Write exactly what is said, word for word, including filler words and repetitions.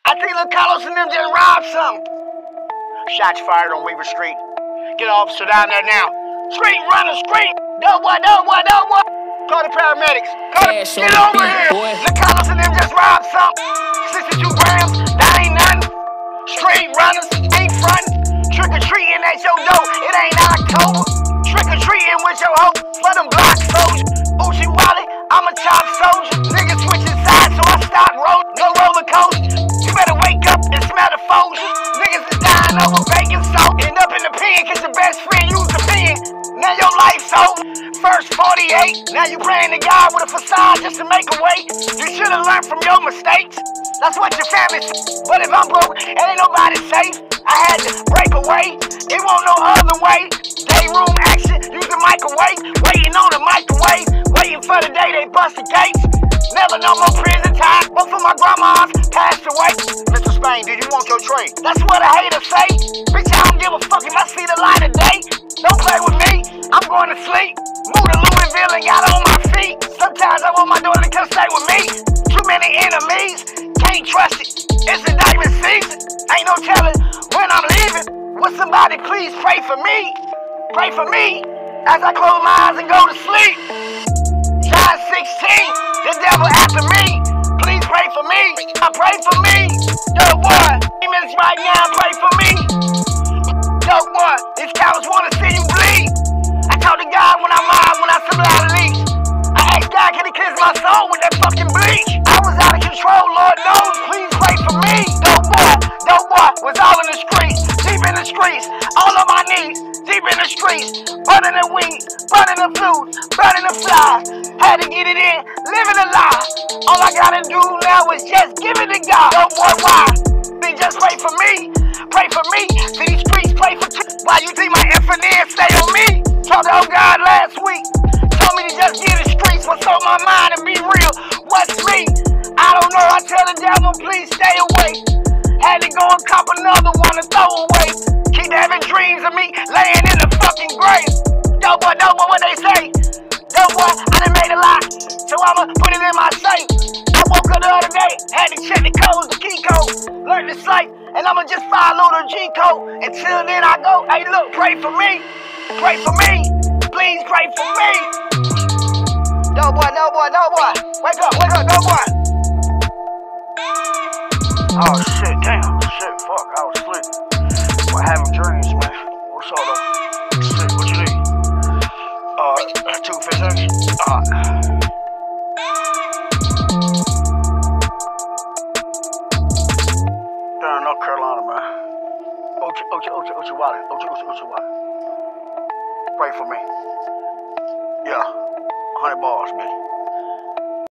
I think Lil Carlos and them just robbed something. Shots fired on Weaver Street. Get an officer down there now. Street runner, street. Dopeboy, Dopeboy, Dopeboy. Call the paramedics. Call the, get over beat, here. Boy. Lil Carlos and them just robbed something. sixty-two grams, that ain't nothing. Street runners ain't frontin'. Trick or treating at your door, it ain't October. Trick or treating with your hoe for them block soldiers. Uchi Wally, I'm a top soldier. Niggas switching sides, so I stop rolling. No roller coaster. You better wake up and smell the Folgers. Niggas is dying over bacon salt. End up in the pen, cause your best friend used the pen. Now your life's over. First forty-eight, now you praying to God with a facade just to make a way. You should have learned from your mistakes. That's what your family says. But if I'm broke, it ain't nobody safe. I had to break away. It won't no other way. Day room action, use the microwave. Waiting on the microwave. Waiting for the day they bust the gates. Never no more prison time. Both of my grandmas passed away. Mister Spain, did you want your tray? That's what a hater say. Bitch, I don't give a fuck if I see the light of day. Don't play with me, I'm going to sleep. Move to Louisville and got on my feet. Sometimes I want my daughter to come stay with me. Too many enemies, can't trust it. It's the diamond season. Ain't no telling when I'm leaving. Would somebody please pray for me? Pray for me as I close my eyes and go to sleep. John sixteen, the devil after me. Please pray for me. I pray for me. Dopeboy, demons right now, pray for me. Dopeboy, these cowards wanna see you bleed. I talk to God when I'm out, when I supply the leaks. I asked God, can he cleanse my soul with that fucking bleach? I was out of control, Lord knows, please pray for me. Dopeboy, Dopeboy was all in the streets, deep in the streets, all on my knees, deep in the streets, burning the weed, burning the food, burning the flies. Had to get it in, living a lie. All I gotta do now is just give it to God. Dopeboy, why? They just pray for me, pray for me. To these streets, pray for t- why you think my infinite stay on me? Talked to old God last week, told me to just get the streets, what's on my mind and be real. What's me? I don't know, I tell the devil, please stay away. Had to go and cop another one to throw away. Keep having dreams of me laying in the fucking grave. Dopeboy, Dopeboy, what they say? Dopeboy, I done made a lot, so I'ma put it in my safe. I woke up the other day, had to check the codes, the key code, learn the site, and I'ma just follow the G code. Until then I go, hey look, pray for me, pray for me, please pray for me. Dopeboy, Dopeboy, Dopeboy, wake up, wake up, Dopeboy. Oh shit, damn, shit, fuck, I was asleep. We're having dreams, man. What's up though? Shit, what you need? Uh, two fifteen? Uh. Down in North Carolina, man. Uchi, Uchi, Uchi, Uchi Wally, Uchi, Uchi, Uchi Wally. Pray for me. Yeah, one hundred bars, man.